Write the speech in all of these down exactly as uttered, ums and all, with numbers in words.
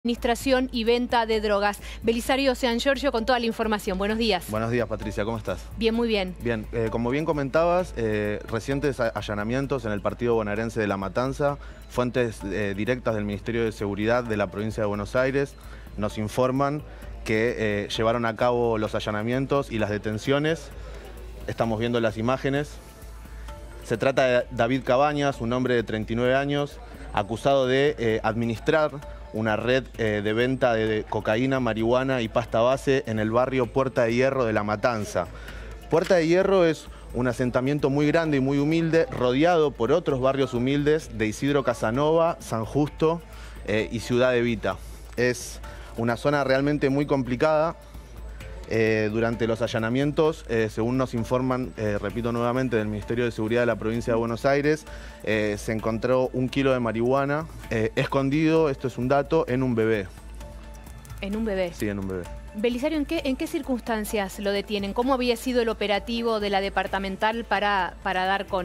Administración y venta de drogas. Belisario San Giorgio con toda la información. Buenos días. Buenos días, Patricia, ¿cómo estás? Bien, muy bien. Bien, eh, como bien comentabas, eh, recientes allanamientos en el partido bonaerense de La Matanza, fuentes eh, directas del Ministerio de Seguridad de la provincia de Buenos Aires nos informan que eh, llevaron a cabo los allanamientos y las detenciones. Estamos viendo las imágenes. Se trata de David Cabañas, un hombre de treinta y nueve años, acusado de eh, administrar una red eh, de venta de cocaína, marihuana y pasta base en el barrio Puerta de Hierro de La Matanza. Puerta de Hierro es un asentamiento muy grande y muy humilde, rodeado por otros barrios humildes de Isidro Casanova, San Justo eh, y Ciudad Evita. Es una zona realmente muy complicada. Eh, durante los allanamientos, eh, según nos informan, eh, repito nuevamente, del Ministerio de Seguridad de la provincia de Buenos Aires, eh, se encontró un kilo de marihuana eh, escondido, esto es un dato, en un bebé. ¿En un bebé? Sí, en un bebé. Belisario, ¿en qué, en qué circunstancias lo detienen? ¿Cómo había sido el operativo de la departamental para, para dar con,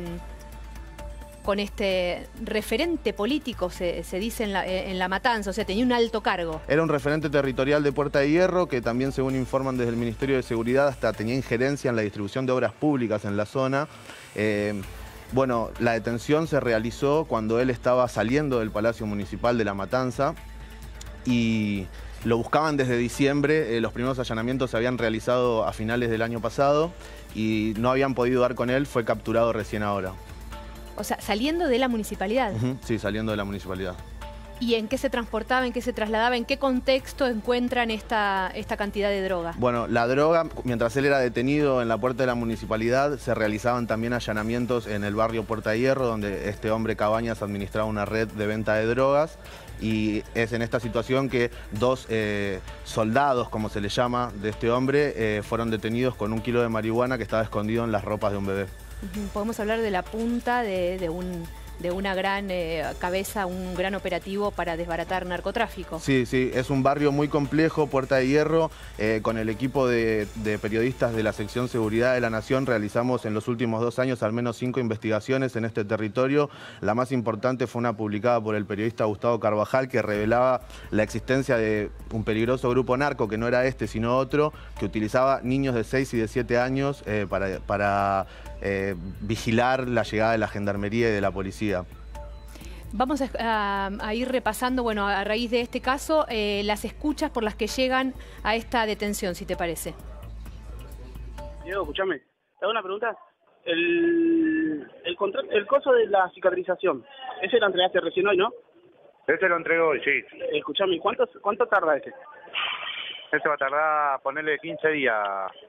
con este referente político, se, se dice en la, en La Matanza? O sea, tenía un alto cargo. Era un referente territorial de Puerta de Hierro que también, según informan desde el Ministerio de Seguridad, hasta tenía injerencia en la distribución de obras públicas en la zona. Eh, bueno, la detención se realizó cuando él estaba saliendo del Palacio Municipal de La Matanza y lo buscaban desde diciembre. Eh, los primeros allanamientos se habían realizado a finales del año pasado y no habían podido dar con él, fue capturado recién ahora. O sea, saliendo de la municipalidad. Uh-huh, sí, saliendo de la municipalidad. ¿Y en qué se transportaba, en qué se trasladaba, en qué contexto encuentran esta, esta cantidad de droga? Bueno, la droga, mientras él era detenido en la puerta de la municipalidad, se realizaban también allanamientos en el barrio Puerta de Hierro, donde este hombre Cabañas administraba una red de venta de drogas. Y es en esta situación que dos eh, soldados, como se le llama, de este hombre, eh, fueron detenidos con un kilo de marihuana que estaba escondido en las ropas de un bebé. Podemos hablar de la punta de, de, un, de una gran eh, cabeza, un gran operativo para desbaratar narcotráfico. Sí, sí, es un barrio muy complejo, Puerta de Hierro. Eh, con el equipo de, de periodistas de la sección Seguridad de la Nación realizamos en los últimos dos años al menos cinco investigaciones en este territorio. La más importante fue una publicada por el periodista Gustavo Carvajal que revelaba la existencia de un peligroso grupo narco, que no era este sino otro, que utilizaba niños de seis y de siete años eh, para... para Eh, vigilar la llegada de la gendarmería y de la policía. Vamos a, a, a ir repasando, bueno, a raíz de este caso, eh, las escuchas por las que llegan a esta detención, si te parece. Diego, escúchame, te hago una pregunta. El, el, contrato, el coso de la cicatrización, ese lo entregaste recién hoy, ¿no? Ese lo entregó hoy, sí. Eh, escúchame, ¿cuánto, ¿cuánto tarda ese? Ese va a tardar, ponerle quince días.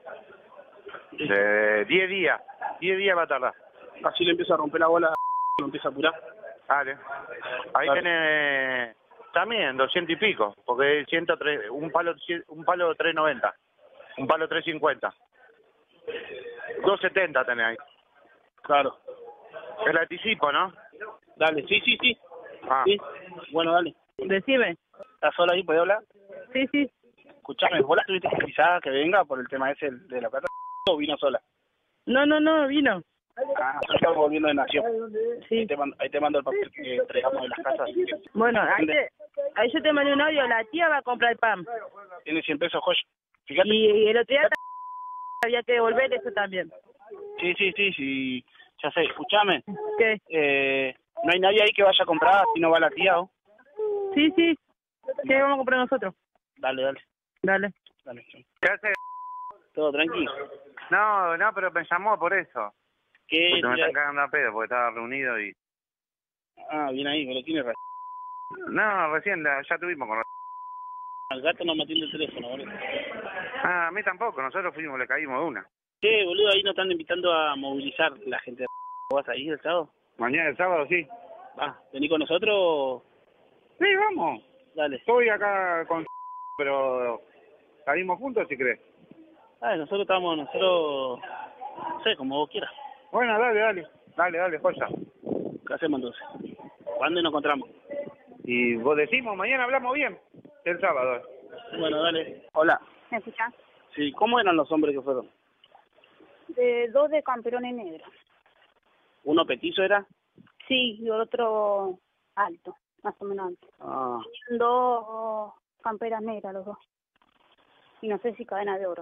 De diez días. diez días va a tardar. Así le empieza a romper la bola, lo empieza a apurar. Vale. Ahí Vale. Tenés también doscientos y pico, porque ciento tres, un palo un palo tres noventa, un palo tres cincuenta. dos setenta tenés ahí. Claro. El anticipo, ¿no? Dale, sí, sí, sí. Ah. Sí. Bueno, dale. Decime. ¿Estás sola ahí? ¿Podés hablar? Sí, sí. Escuchame, ¿vos la tuviste quizá que venga por el tema ese de la plata o vino sola? No, no, no, vino. Ah, estamos volviendo de Nación. Sí. Ahí te, mando, ahí te mando el papel que entregamos de las casas. Bueno, ahí, te, ahí yo te mandé un audio, la tía va a comprar el pan. Tiene cien pesos, joya. Fíjate. Y, y el otro día había que devolver eso también. Sí, sí, sí, sí. Ya sé, escúchame. ¿Qué? Eh, ¿No hay nadie ahí que vaya a comprar si no va la tía o? Sí, sí. ¿Qué vamos a comprar nosotros? Dale, dale. Dale. Dale. ¿Qué hace? ¿Todo tranquilo? No, no, pero me llamó por eso. ¿Qué? Porque me están cagando a pedo, porque estaba reunido y... Ah, bien ahí, pero tiene razón. No, recién la- ya tuvimos con... Al gato no me atiende el teléfono, boludo. Ah, a mí tampoco, nosotros fuimos, le caímos de una. ¿Qué, boludo? Ahí nos están invitando a movilizar la gente. ¿Vas ahí el sábado? Mañana el sábado, sí. Ah, ¿vení con nosotros o...? Sí, vamos. Dale. Estoy acá con... pero... salimos juntos si crees. Ah, nosotros estamos, nosotros... No sé, como vos quieras. Bueno, dale, dale. Dale, dale, joya. ¿Qué hacemos entonces? ¿Cuándo nos encontramos? Y vos decimos, mañana hablamos bien. El sábado. Bueno, dale. Hola. ¿Me escuchás? Sí, ¿cómo eran los hombres que fueron? De dos de camperones negros. ¿Uno petizo era? Sí, y otro alto. más o menos antes. Ah, Dos camperas negras los dos. Y no sé si cadena de oro.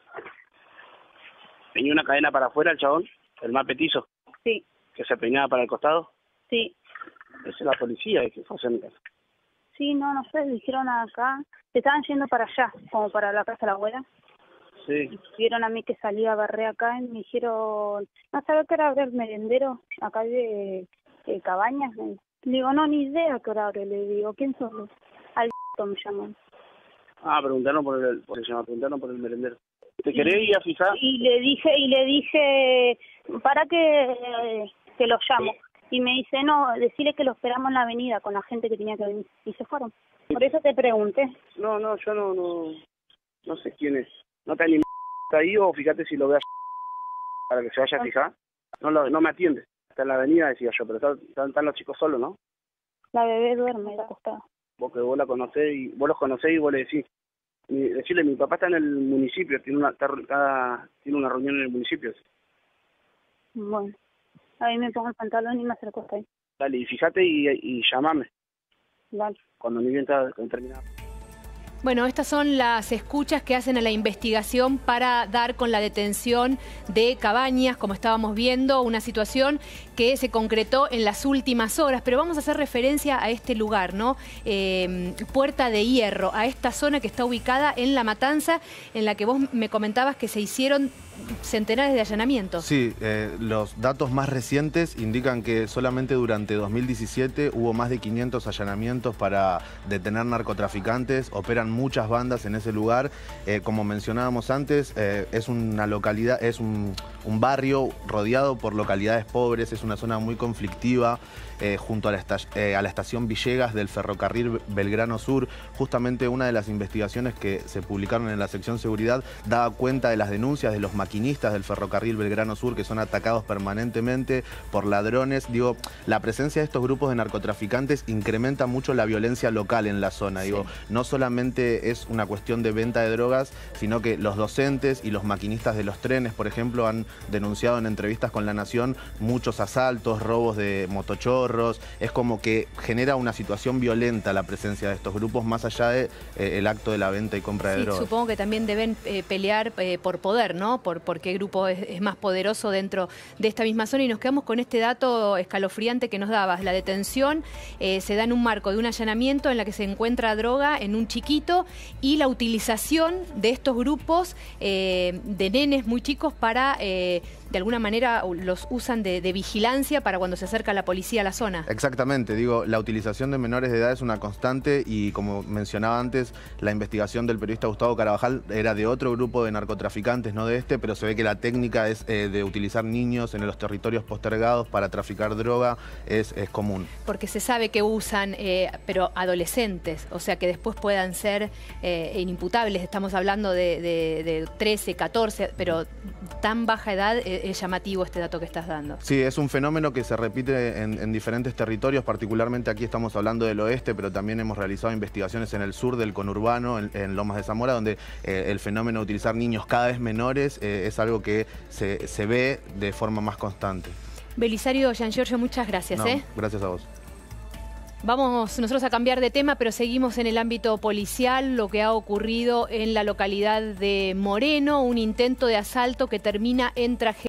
tenía una cadena para afuera el chabón, el más petizo, Sí, que se peinaba para el costado. sí. Esa es la policía, que fue a hacer mi casa. Sí, no, no sé, dijeron acá. Se estaban yendo para allá, como para la casa de la abuela. Sí. Vieron a mí que salía a barrer acá y me dijeron, ¿no sabes qué hora abre el merendero acá de, de Cabañas? Me digo, no, ni idea qué hora abre. Le digo, ¿quién sos? Al me llaman. Ah, preguntaron por el, por se llama, preguntaron por el merendero. ¿Te querés ir a fijar? Y le dije, y le dije, para que, que los llamo. Y me dice, no, decirle que lo esperamos en la avenida con la gente que tenía que venir. Y se fueron. Por eso te pregunté. No, no, yo no, no, no sé quién es. No te animes ahí o fíjate si lo veas para que se vaya a fijar. No, lo, no me atiende. Está en la avenida, decía yo, pero están, están, están los chicos solos, ¿no? La bebé duerme acostada. Vos que vos la conocés y vos los conocés y vos le decís. Mi, decirle, mi papá está en el municipio, tiene una, está, está, tiene una reunión en el municipio. Bueno, ahí me pongo el pantalón y me acerco hasta ahí. Dale, y fíjate y, y llamame Dale. cuando mi bien está terminado. Bueno, estas son las escuchas que hacen a la investigación para dar con la detención de Cabañas, como estábamos viendo, una situación que se concretó en las últimas horas. Pero vamos a hacer referencia a este lugar, ¿no? Eh, Puerta de Hierro, a esta zona que está ubicada en La Matanza, en la que vos me comentabas que se hicieron centenares de allanamientos. Sí, eh, los datos más recientes indican que solamente durante dos mil diecisiete hubo más de quinientos allanamientos para detener narcotraficantes. Operan muchas bandas en ese lugar. Eh, como mencionábamos antes, eh, es una localidad, es un, un barrio rodeado por localidades pobres, es una zona muy conflictiva. Eh, junto a la, eh, a la estación Villegas del ferrocarril Belgrano Sur. Justamente una de las investigaciones que se publicaron en la sección seguridad daba cuenta de las denuncias de los maquinistas del ferrocarril Belgrano Sur, que son atacados permanentemente por ladrones. Digo, la presencia de estos grupos de narcotraficantes incrementa mucho la violencia local en la zona. Sí. Digo, no solamente es una cuestión de venta de drogas, sino que los docentes y los maquinistas de los trenes, por ejemplo, han denunciado en entrevistas con La Nación muchos asaltos, robos de motochorros. Es como que genera una situación violenta la presencia de estos grupos, más allá del de, eh, acto de la venta y compra de sí, drogas. Supongo que también deben eh, pelear eh, por poder, ¿no? Por, por qué grupo es, es más poderoso dentro de esta misma zona. Y nos quedamos con este dato escalofriante que nos dabas. La detención eh, se da en un marco de un allanamiento en la que se encuentra droga en un chiquito y la utilización de estos grupos eh, de nenes muy chicos para, eh, de alguna manera, los usan de, de vigilancia para cuando se acerca la policía a la zona. Exactamente, digo, la utilización de menores de edad es una constante y, como mencionaba antes, la investigación del periodista Gustavo Carabajal era de otro grupo de narcotraficantes, no de este, pero se ve que la técnica es eh, de utilizar niños en los territorios postergados para traficar droga, es, es común. Porque se sabe que usan, eh, pero adolescentes, o sea que después puedan ser eh, inimputables. Estamos hablando de, de, de trece, catorce, pero tan baja edad eh, es llamativo este dato que estás dando. Sí, es un fenómeno que se repite en, en diferentes territorios, particularmente aquí estamos hablando del oeste, pero también hemos realizado investigaciones en el sur del conurbano, en, en Lomas de Zamora, donde eh, el fenómeno de utilizar niños cada vez menores eh, es algo que se, se ve de forma más constante. Belisario Giangiorgio, muchas gracias. No, ¿eh? Gracias a vos. Vamos nosotros a cambiar de tema, pero seguimos en el ámbito policial, lo que ha ocurrido en la localidad de Moreno, un intento de asalto que termina en tragedia.